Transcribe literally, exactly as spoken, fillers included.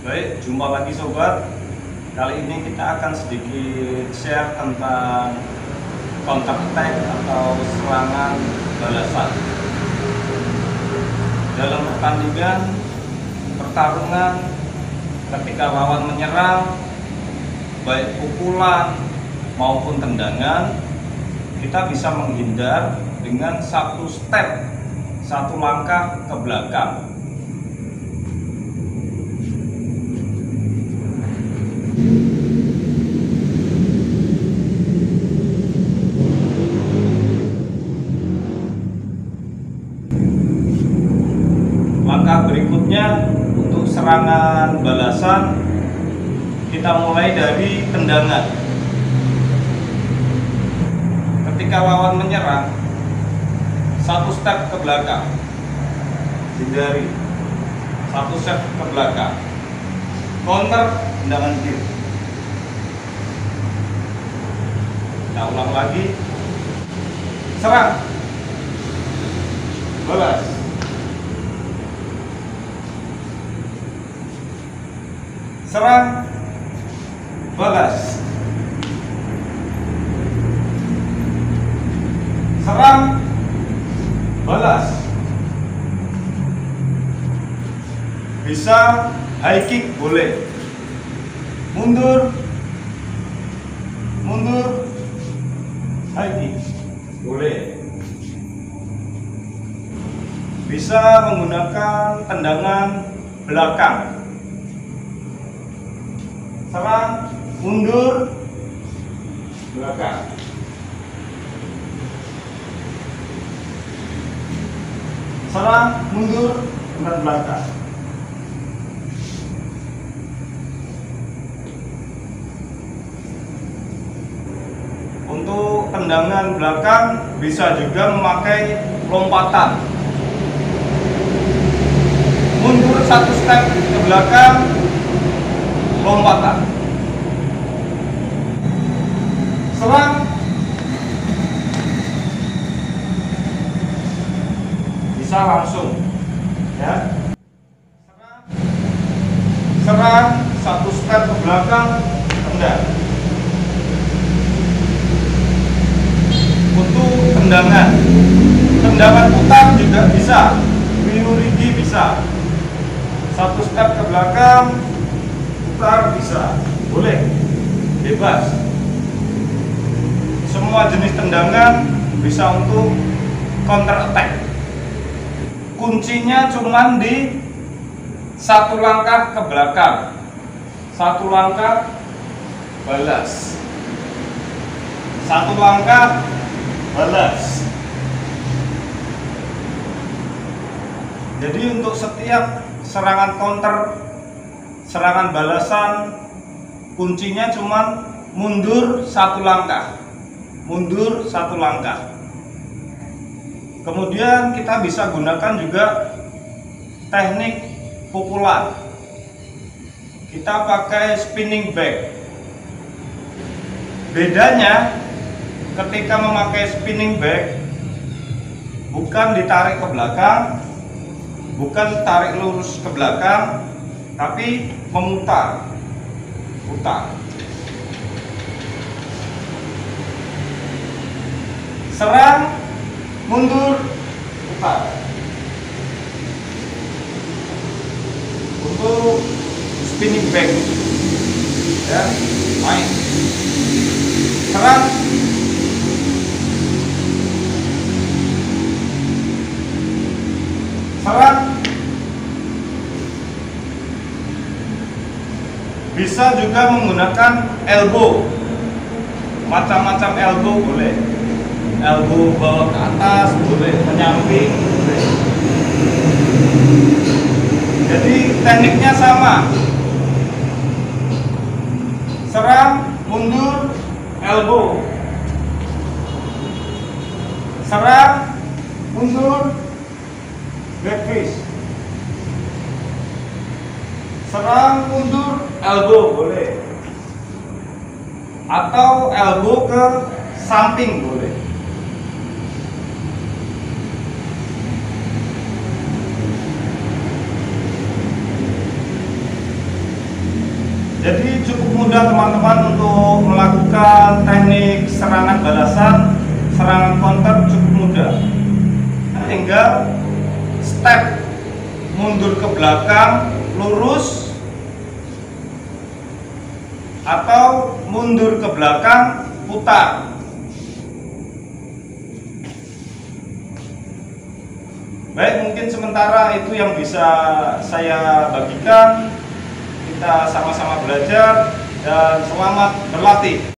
Baik, jumpa lagi sobat. Kali ini kita akan sedikit share tentang counter attack atau serangan balasan. Dalam pertandingan, pertarungan, ketika lawan menyerang, baik pukulan maupun tendangan, kita bisa menghindar dengan satu step, satu langkah ke belakang. Langkah berikutnya untuk serangan balasan, kita mulai dari tendangan. Ketika lawan menyerang, satu step ke belakang, hindari, satu step ke belakang, counter tendangan kiri. Kita ulang lagi, serang, balas, serang, balas, serang, balas. Bisa high kick boleh, mundur, mundur, high kick boleh. Bisa menggunakan tendangan belakang, serang, mundur, belakang. Serang, mundur, dan belakang. Untuk tendangan belakang bisa juga memakai lompatan. Mundur satu step ke belakang, lompatan. Serang, bisa langsung, ya. Serang, serang satu step ke belakang, tendang. Untuk tendangan, tendangan putar juga bisa, Myurigi bisa. Satu step ke belakang, putar bisa, boleh, bebas. Semua jenis tendangan bisa untuk counter attack. Kuncinya cuma di satu langkah ke belakang, satu langkah balas, satu langkah balas. Jadi untuk setiap serangan counter, serangan balasan, kuncinya cuma mundur satu langkah, mundur satu langkah. Kemudian kita bisa gunakan juga teknik pukulan. Kita pakai spinning back. Bedanya ketika memakai spinning back, bukan ditarik ke belakang, bukan tarik lurus ke belakang, tapi memutar, putar. Serang, mundur, putar. Untuk spinning back, ya, main. Serang, serang. Bisa juga menggunakan elbow, macam-macam elbow boleh. Elbow bawa ke atas boleh, menyamping boleh. Jadi tekniknya sama. Serang, mundur, elbow. Serang, mundur, back fist. Serang, mundur, elbow boleh. Atau elbow ke samping boleh. Jadi cukup mudah teman-teman untuk melakukan teknik serangan balasan, serangan counter cukup mudah. Tinggal step mundur ke belakang lurus atau mundur ke belakang putar. Baik, mungkin sementara itu yang bisa saya bagikan. Kita sama-sama belajar dan selamat berlatih.